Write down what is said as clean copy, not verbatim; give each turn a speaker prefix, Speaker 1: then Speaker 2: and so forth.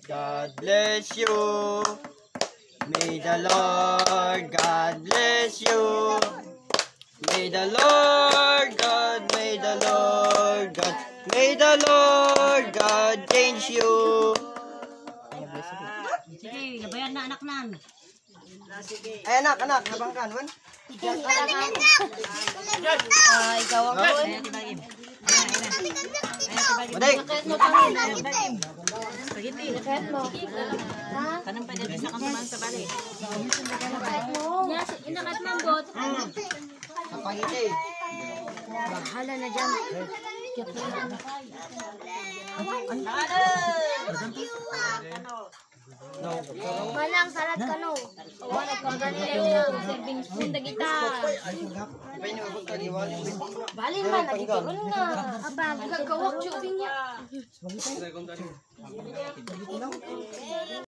Speaker 1: God bless you. May the Lord God bless you. May the Lord God, may the Lord God, may the Lord God change you.
Speaker 2: Sige, gabayan na anak nan.
Speaker 1: Ay anak, nabangkan man.
Speaker 3: Ikaw ang boy.
Speaker 1: Maday.
Speaker 2: Spaghetti. Kanang pa dito sa kamuman sa bali.
Speaker 3: Inakat mambot.
Speaker 1: Napangiti.
Speaker 3: Bahala na dyan. Manang salat ka no. Wala ka ganito yung serving spoon na kita. Balin man, nagituron na. Abang, gagawak chubing niya.